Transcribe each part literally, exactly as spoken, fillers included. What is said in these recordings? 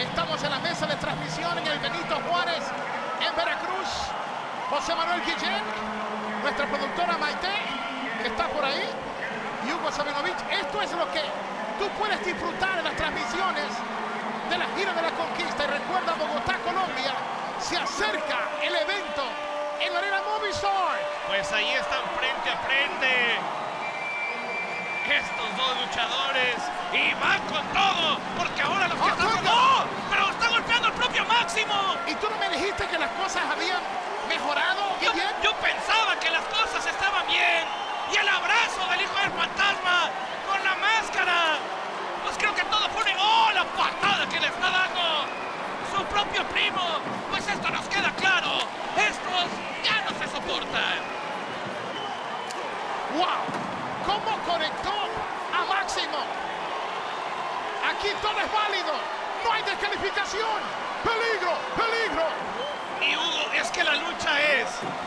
Estamos en la mesa de transmisión en el Benito Juárez, en Veracruz. José Manuel Guillén, nuestra productora Maite, que está por ahí, y Hugo Sabinovich. Esto es lo que tú puedes disfrutar en las transmisiones de la gira de la conquista. Y recuerda, Bogotá, Colombia, se acerca el evento en la Arena Movistar. Pues ahí están frente a frente estos dos luchadores y van con todo, porque ahora los que ¡Oh, están... ¡No! ¡Pero está golpeando el propio Máximo! ¿Y tú no me dijiste que las cosas habían mejorado, Yo, Guillén? yo pensaba que las cosas estaban bien. Y el abrazo del hijo del fantasma con la máscara. Pues creo que todo fue un... ¡Oh, la patada que le está dando su propio primo! Pues esto nos queda claro. Estos ya no se soportan. ¡Wow! ¿Cómo conectó a Máximo? Aquí todo es válido. No hay descalificación. ¡Peligro! ¡Peligro! Y Hugo, es que la lucha es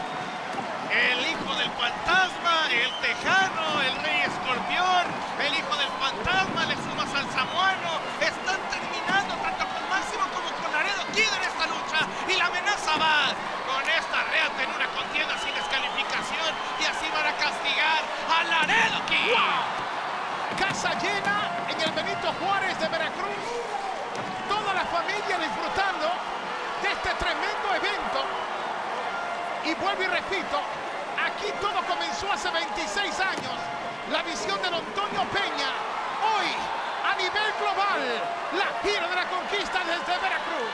el hijo del fantasma, el tejano, el rey escorpión, el hijo del fantasma, le sumas al samuano. Están terminando tanto con Máximo como con Laredo Kid en esta lucha. Y la amenaza va con esta reata en una contienda sin descalificación. Y así van a castigar a Laredo Kid. ¡Wow! Casa llena en el Benito Juárez de Veracruz. Toda la familia disfrutando de este tremendo evento. Y vuelvo y repito, aquí todo comenzó hace veintiséis años. La visión de don Antonio Peña. Hoy, a nivel global, la gira de la conquista desde Veracruz.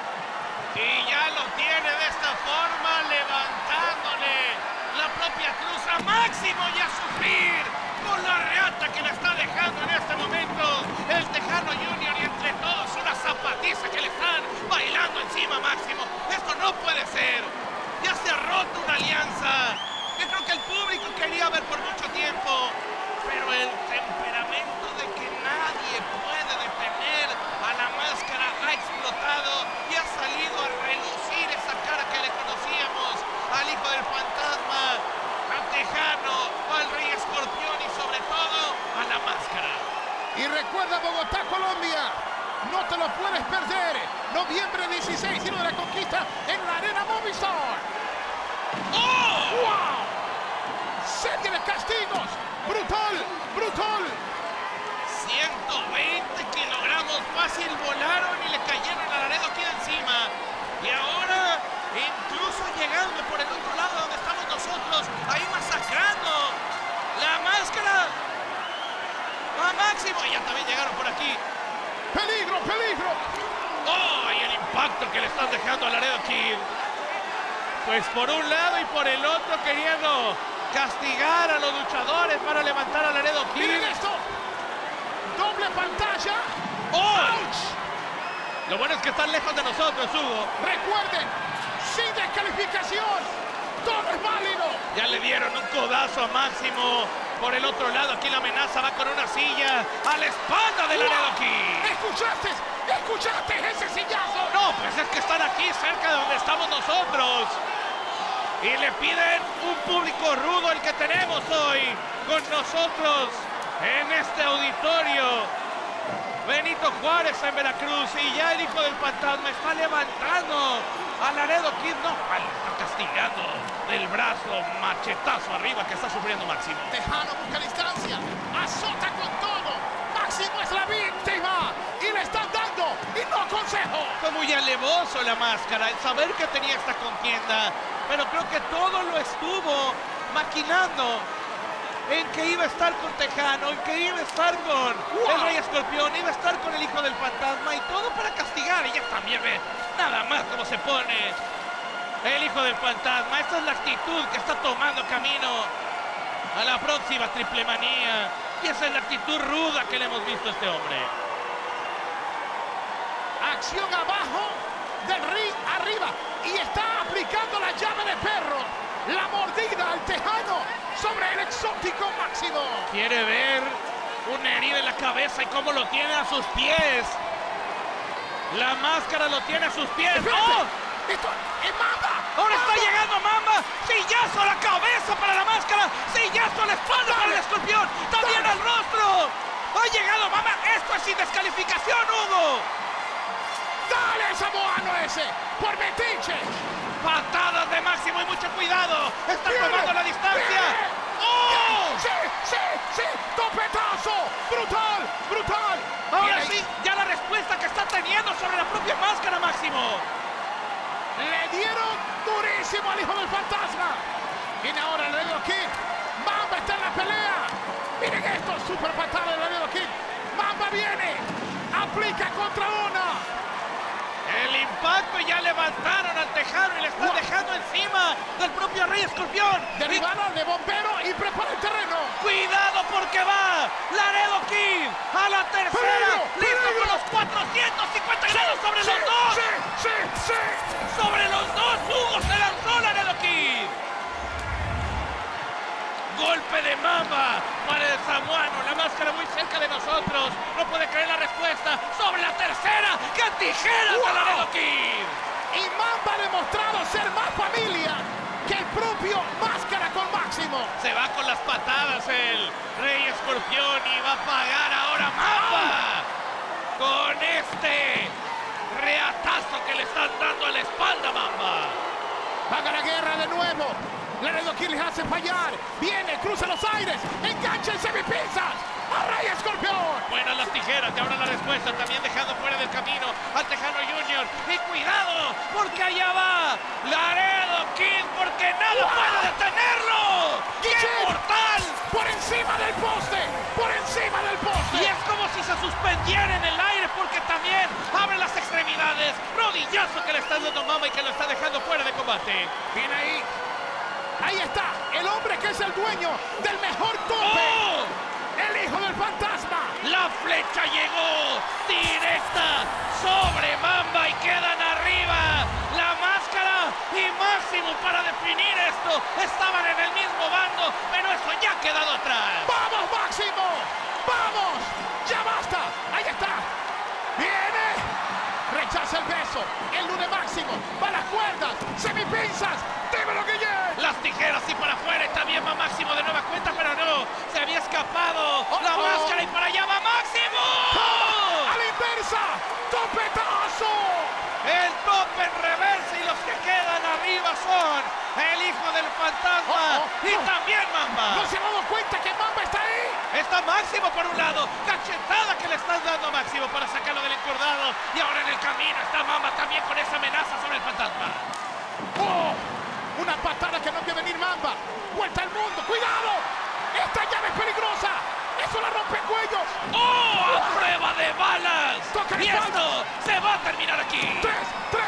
Y ya lo tiene de esta forma, levantándole la propia cruz a Máximo y a sufrir por la reata que le está dejando en este momento el Tejano Junior, y entre todos una zapatiza que le están bailando encima a Máximo. Esto no puede ser. Ya se ha roto una alianza que creo que el público quería ver por mucho tiempo, pero el temperamento de que nadie puede detener a la máscara ha explotado y ha salido a relucir esa cara que le conocíamos al hijo del fantasma, al tejano, al rey escorpión y sobre todo a la máscara. Y recuerda, Bogotá, Colombia, no te lo puedes perder. Noviembre dieciséis, Giro de la Conquista en la Arena Movistar. ¡Oh! ¡Wow! Serie de castigos. Brutal, brutal. ciento veinte kilogramos fácil volaron y le cayeron a Laredo aquí encima. Y ahora, incluso llegando por el otro lado donde estamos nosotros, ahí masacrando la máscara a Máximo. Y ya también llegaron por aquí. Peligro, peligro. ¡Oh! Y el impacto que le están dejando a Laredo Kid. Pues por un lado y por el otro queriendo castigar a los luchadores para levantar a Laredo Kid. Miren esto. Doble pantalla. ¡Oh! ¡Ouch! Lo bueno es que están lejos de nosotros, Hugo. Recuerden, sin descalificación, todo es válido. Ya le dieron un codazo a Máximo. Por el otro lado, aquí la amenaza va con una silla a la espalda de Laredo Kid. ¿Escuchaste? ¿Escuchaste ese sillazo? No, pues es que están aquí cerca de donde estamos nosotros. Y le piden un público rudo el que tenemos hoy con nosotros en este auditorio Benito Juárez en Veracruz. Y ya el hijo del fantasma está levantando a Laredo Kid. No, le está castigando del brazo, machetazo arriba que está sufriendo Máximo. Tejano busca distancia, azota con todo. Máximo es la víctima y le están dando y no consejo. Fue muy alevoso la máscara, el saber que tenía esta contienda, pero creo que todo lo estuvo maquinando en que iba a estar con Tejano, en que iba a estar con ¡wow! el rey escorpión, iba a estar con el hijo del fantasma, y todo para castigar. Y ya también ve nada más cómo se pone el hijo del fantasma. Esta es la actitud que está tomando camino a la próxima triple manía, y esa es la actitud ruda que le hemos visto a este hombre. Acción abajo del ring arriba y está aplicando la llave de perro. La mordida al Tejano sobre el exótico Máximo. Quiere ver una herida en la cabeza y cómo lo tiene a sus pies. La máscara lo tiene a sus pies. ¡Oh! ¡Oh! ¡Esto es Mamba! ¡Ahora ¡Mamba! está llegando Mamba! ¡Sillazo a la cabeza para la máscara! ¡Sillazo a la espalda para el escorpión! ¡También al rostro! ¡Ha llegado Mamba! ¡Esto es sin descalificación, Hugo! irse por metiche. Patadas de Máximo y mucho cuidado. Está Viene, tomando la distancia. viene. ¡Oh! ¡Sí, sí, sí! ¡Topetazo! ¡Brutal, brutal! Ahora Viene sí, ya la respuesta que está teniendo sobre la propia máscara, Máximo. Le dieron durísimo al hijo del fantasma. Viene ahora el Laredo Kid. Mamba está en la pelea. Miren esto, super patada del Laredo Kid. Mamba viene. Aplica contra una. El impacto, ya levantaron al Tejano y le están Wow. dejando encima del propio Rey Escorpión. Derribaron de bombero y prepara el terreno. Cuidado porque va Laredo Kid a la tercera. Peligro, Listo peligro. con los cuatrocientos cincuenta grados sobre Sí, los dos. sí, sí, sí. Sobre los dos, Hugo se lanzó Laredo Kid. Golpe de Mamba para el samuano. La máscara muy cerca de nosotros. No puede creer la respuesta. Sobre la tercera. ¡Qué tijeras Wow. de Laredo Kid! Y Mamba ha demostrado ser más familia que el propio Máscara con Máximo. Se va con las patadas el Rey Escorpión y va a pagar ahora Mamba. Con este reatazo que le están dando a la espalda, Mamba. Paga la guerra de nuevo. Laredo Kid les hace fallar. Viene, cruza los aires. Engancha en semipisas. A Rey Escorpión. Buenas las tijeras y ahora la respuesta, también dejando fuera del camino al Tejano Junior. Y cuidado, porque allá va Laredo Kid, porque nada ¡Wow! puede detenerlo. ¡Qué Guillén, mortal! por encima del poste. Por encima del poste. Y es como si se suspendiera en el aire, porque también abre las extremidades. Rodillazo que le está dando Mamba y que lo está dejando fuera de combate. Viene ahí. Ahí está. El hombre que es el dueño del mejor tope. ¡Oh! El hijo del fantasma. La flecha llegó directa sobre Mamba y quedan arriba la máscara y Máximo para definir esto. Estaban en el mismo bando, pero eso ya ha quedado atrás. ¡Vamos, Máximo! ¡Vamos! ¡Ya basta! ¡Ahí está! ¡Viene! Rechaza el beso. El lunes Máximo. ¡Va a las cuerdas! ¡Semipinzas! ¡Dímelo, Guillén! Las tijeras y para afuera y también va Máximo de nueva cuenta, pero no. Se había escapado la Oh, oh. máscara y para allá va Máximo. ¡A la inversa! ¡Topetazo! El tope en reversa y los que quedan arriba son el hijo del fantasma Oh, oh, y oh. también Mamba. ¿No se han dado cuenta que Mamba está ahí? Está Máximo por un lado, cachetada que le están dando a Máximo para sacarlo del encordado y ahora en el camino está Mamba también con esa amenaza sobre el fantasma. ¡Oh! Una patada que no vio venir Mamba. ¡Vuelta al mundo! ¡Cuidado! ¡Esta llave es peligrosa! ¡Eso la rompe cuellos! ¡Oh! ¡A prueba de balas! Toca de Y esto se va a terminar aquí. ¡Tres! ¡Tres!